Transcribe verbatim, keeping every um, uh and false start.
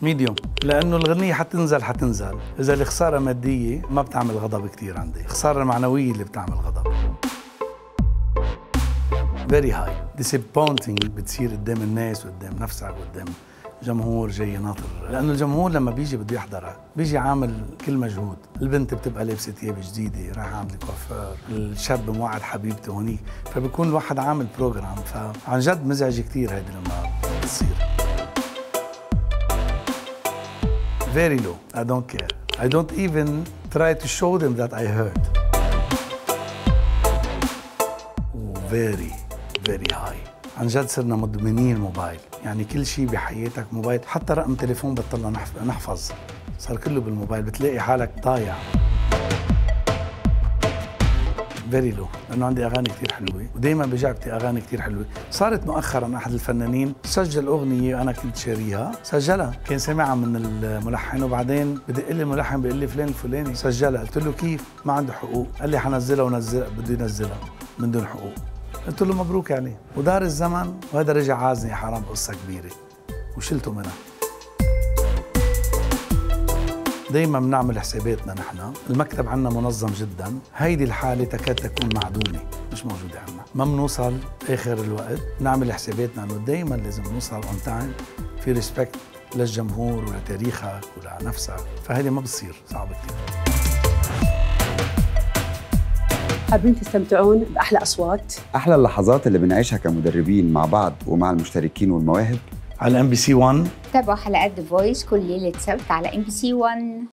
ميديوم، لأنه الغنية حتنزل حتنزل، إذا الخسارة مادية ما بتعمل غضب كتير عندي، الخسارة المعنوية اللي بتعمل غضب. very high disappointing بتصير قدام الناس وقدام نفسك وقدام جمهور جاي ناطر، لأنه الجمهور لما بيجي بده يحضرك بيجي عامل كل مجهود، البنت بتبقى لابسة ثياب جديدة راح عامل كوافير، الشاب موعد حبيبته هونيك، فبيكون الواحد عامل بروجرام، فعن جد مزعج كتير هيدي لما بتصير. very low I don't care I don't even try to show them that I hurt. very very high عن جد صرنا مدمنين الموبايل، يعني كل شيء بحياتك موبايل، حتى رقم تليفون بطلنا نحفظ، صار كله بالموبايل، بتلاقي حالك ضايع. فيري لو، لأنه عندي أغاني كتير حلوة ودايما بجعبتي أغاني كتير حلوة. صارت مؤخرا أحد الفنانين سجل أغنية أنا كنت شاريها، سجلها، كان سمعها من الملحن وبعدين بدق لي الملحن بيقول لي فلان الفلاني سجلها، قلت له كيف؟ ما عنده حقوق، قال لي حنزلها ونزلها، بده ينزلها من دون حقوق. قلت له مبروك عليه، ودار الزمن وهذا رجع عازني حرام قصة كبيرة وشلته منها. دايما بنعمل حساباتنا نحن، المكتب عنا منظم جدا، هيدي الحالة تكاد تكون معدومة مش موجودة عنا، ما بنوصل آخر الوقت، نعمل حساباتنا انه دايما لازم نوصل اون تايم، في ريسبكت للجمهور ولتاريخك ولنفسك، فهيدي ما بتصير، صعبة كثير. حابين تستمتعون بأحلى أصوات، أحلى اللحظات اللي بنعيشها كمدربين مع بعض ومع المشتركين والمواهب على إم بي سي ون. تابعوا حلقات ذا فويس كل ليلة سبت على إم بي سي ون.